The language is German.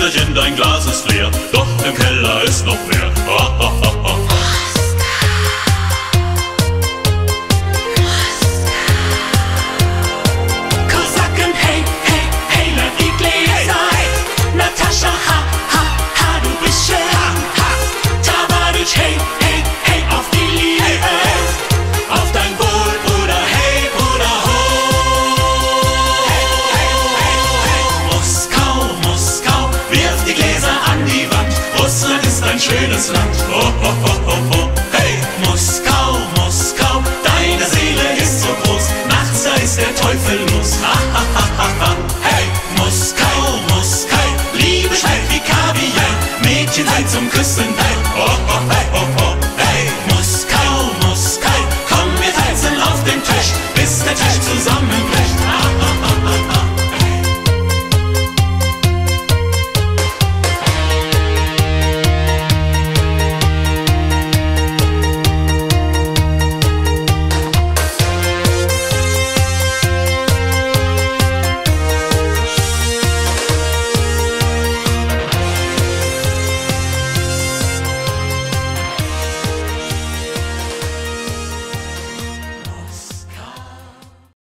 Brüderchen, dein Glas ist leer, doch im Keller ist noch mehr. Kosaken, hey, hey, hey, na die Gläser. Natascha, ha, ha, ha, du bist schön. Tabadic, hey, hey, hey, auf die Liebe. Auf dein Wohl, Bruder, hey, Bruder, ho. Moskau, Moskau, wirf die Gläser an die Wand. Russland ist ein schönes Land.